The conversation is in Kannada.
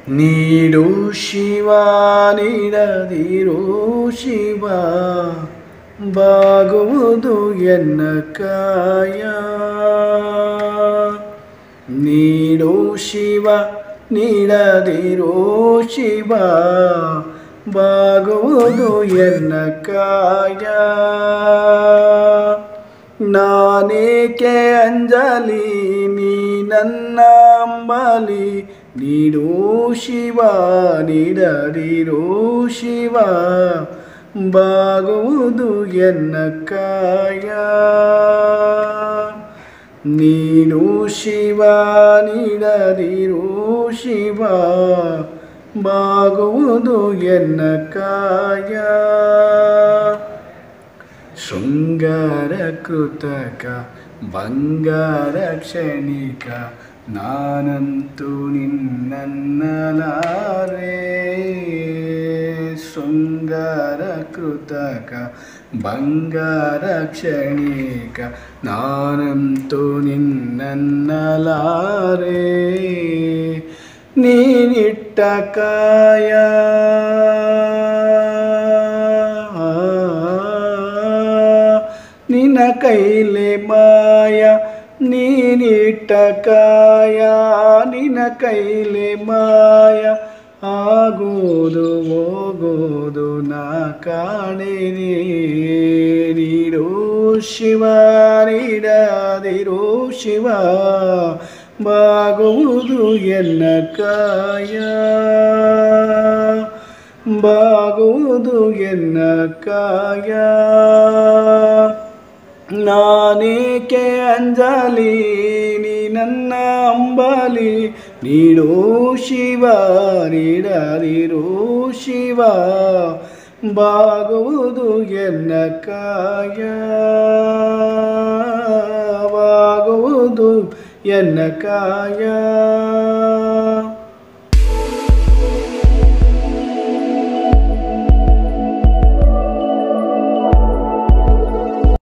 ನೀಡು ಶಿವ ನೀಡದಿರು ಶಿವ ಬಾಗುವುದು ಎನ್ನ ಕಾಯ ನೀಡು ಶಿವ ನೀಡದಿರು ಶಿವ ಬಾಗುವುದು ಎನ್ನ ಕಾಯ ನಾನೇಕೆ ಅಂಜಲಿ ನೀ ನನ್ನ ಅಂಬಲಿ ನೀಡು ಶಿವ ನೀಡದಿರು ಶಿವ ಬಾಗುವುದು ಎನ್ನ ಕಾಯ ನೀಡು ಶಿವ ನೀಡದಿರು ಶಿವ ಬಾಗುವುದು ಎನ್ನ ಕಾಯ ಶೃಂಗಾರ ಕೃತಕ ಬಂಗಾರ ಕ್ಷಣಿಕ ನಾನಂತೂ ನಿನ್ನನ್ನಲಾರೆ ಶೃಂಗಾರ ಕೃತಕ ಬಂಗಾರ ಕ್ಷಣಿಕ ನಾನಂತೂ ನಿನ್ನನ್ನಲಾರೆ ನೀನಿಟ್ಟ ಕಾಯ ನಿನ್ನ ಕೈಲೆ ಮಾಯ ನೀನಿಟ್ಟ ಕಾಯ ನಿನ್ನ ಕೈಲೆ ಮಾಯ ಆಗೋದು ಹೋಗೋದು ನಾ ಕಾಣೆನೆ ನೀಡು ಶಿವ ನೀಡದಿರು ಶಿವ ಬಾಗುವುದು ಎನ್ನ ಕಾಯ ಬಾಗುವುದು ಎನ್ನ ಕಾಯ ನಾನೇಕೆ ಅಂಜಲಿ ನೀ ನನ್ನ ಅಂಬಲಿ ನೀಡು ಶಿವ ನೀಡದಿರು ಶಿವ ಬಾಗುವುದು ಎನ್ನ ಕಾಯ ಬಾಗುವುದು ಎನ್ನ ಕಾಯ